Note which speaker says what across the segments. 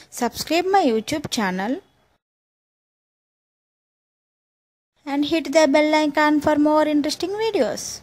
Speaker 1: Subscribe my YouTube channel and hit the bell icon for more interesting videos.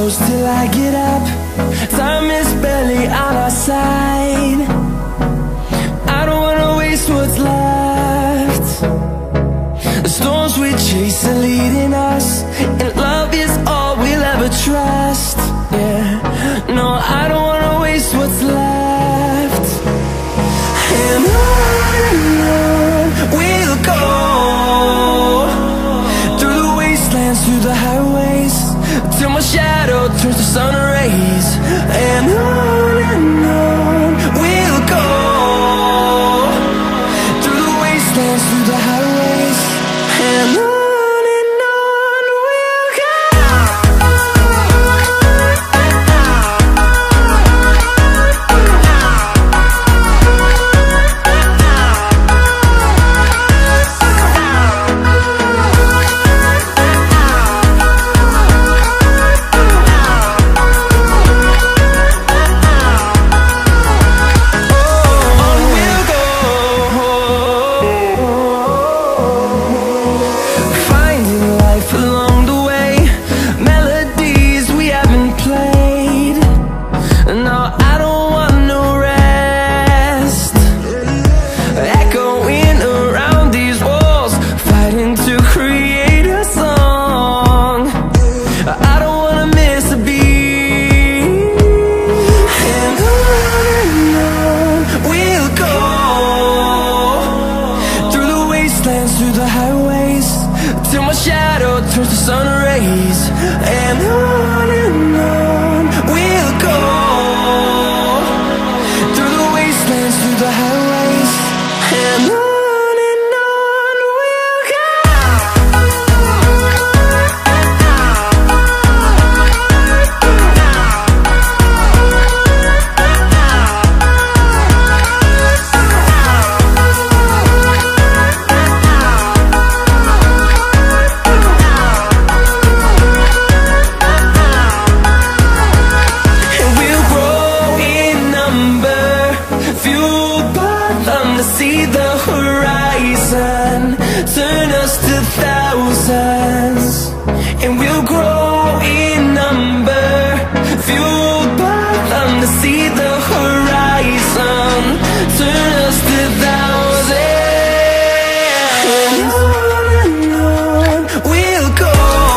Speaker 2: close till I get up. Time is barely on our side. I don't wanna waste what's left. The storms we chase are leading us, and love is all we'll ever trust. Yeah, no, I don't wanna waste what's left. And on we'll go, through the wastelands, through the highways, till my shadow turns to sun rays. And on we'll go, through the wastelands, through the highways, and on. Through the highways, till my shadow turns to sun rays. And on we'll go, through the wastelands, through the highways, and on. See the horizon turn us to thousands, and we'll grow in number, fueled by them. To see the horizon turn us to thousands, and on we'll go,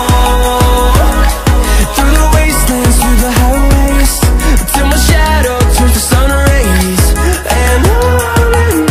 Speaker 2: through the wastelands, through the highways, till my shadow turns to sun rays. And on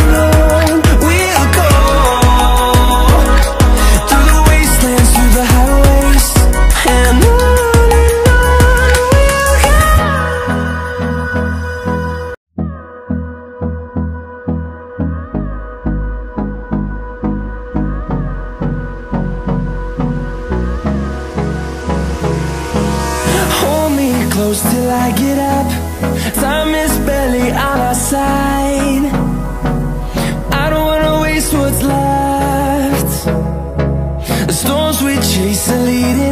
Speaker 2: close till I get up. Time is barely on our side. I don't wanna waste what's left. The storms we chase are leading